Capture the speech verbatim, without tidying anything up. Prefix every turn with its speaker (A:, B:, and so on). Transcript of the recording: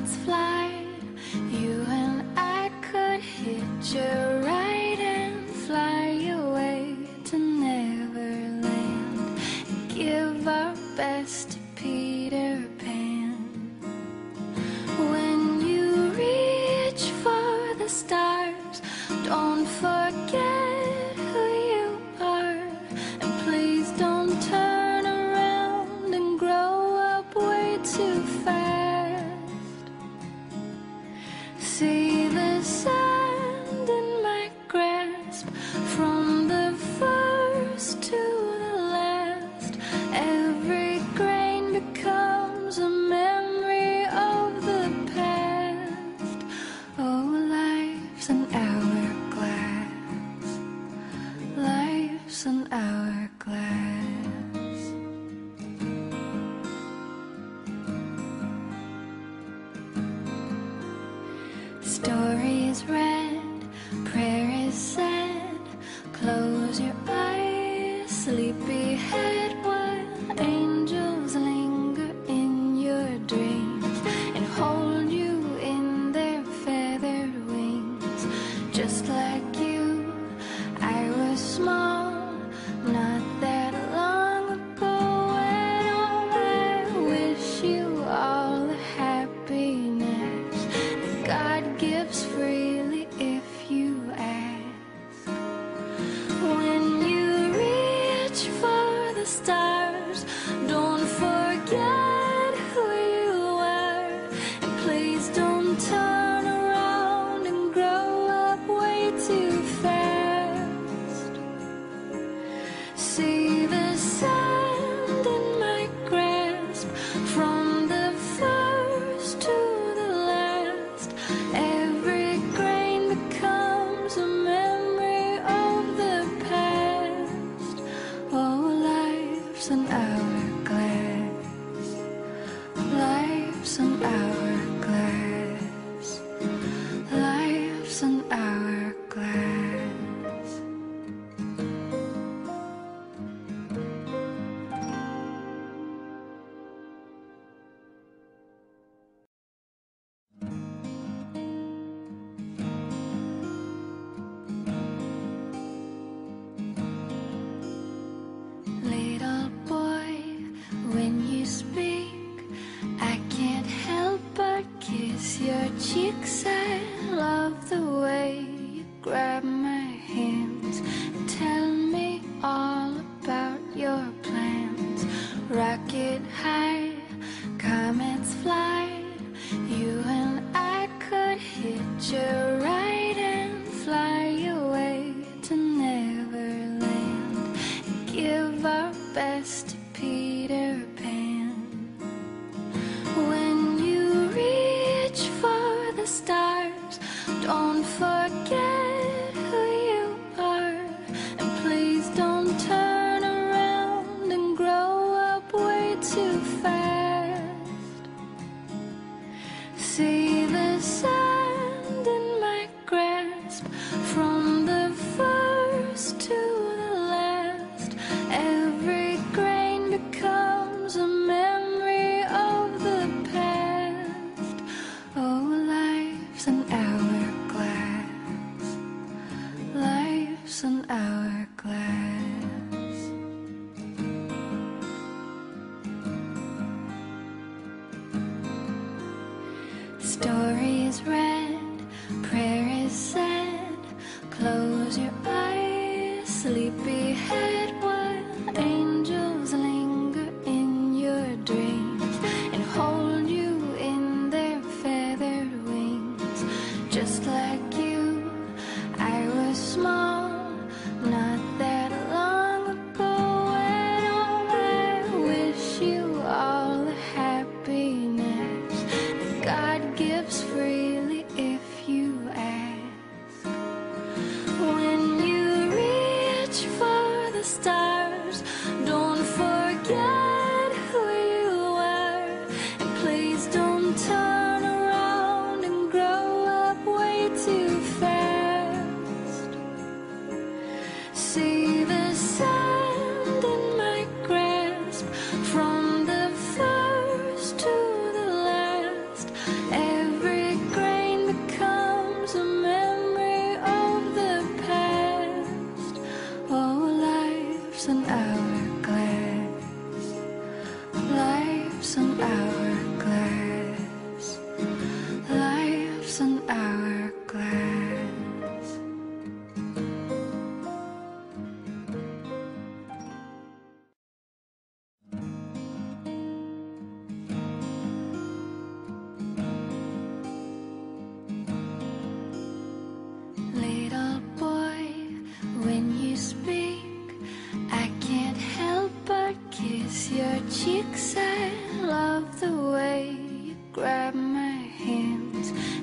A: comets fly, you and I could hitch a ride and fly away to Neverland and give our best to Peter Pan. When you reach for the stars, don't forget who you are, and please don't turn around and grow up way too fast. See the sand in my grasp, from the first to the last. Every grain becomes a memory of the past. Oh, life's an hourglass, life's an hourglass. Story is read, prayer is said. Close your eyes, sleepyhead, while angels linger in your dreams and hold you in their feathered wings. Just like you, I was small, not that long ago, and oh, I wish you all the happiness that God gives freely if you ask. When you reach for the stars, don't forget who you are, and please don't turn around and grow up way too fast. See the sand in my grasp, from the first to the last. Every grain becomes a memory of the past. Oh, life's an hourglass, life's an hourglass, life's an hourglass. Little boy, when you speak, I can't help but kiss your cheeks. I love the way you grab my hands and tell me all about your plans. Rocket high, comets fly, you and I could hitch a ride and fly away to Neverland and give our best to Peter Pan. When you reach for the stars, don't forget who you are, and please don't turn around and grow up way too fast. See the sand in my grasp, from the first to the last. Every grain becomes a memory of the past. Oh, life's an hourglass, life's an hourglass. Story is read, prayer is said. Close your eyes, sleepyhead, while angels linger in your dreams and hold you in their feathered wings. Just like you, I was small, not that long ago, and oh, I wish you all the happiness that God gives freely if you ask. When you reach for the stars, don't forget who you are, and please don't turn around and grow up way too fast. See the sand in my grasp, from the first to the last. eyes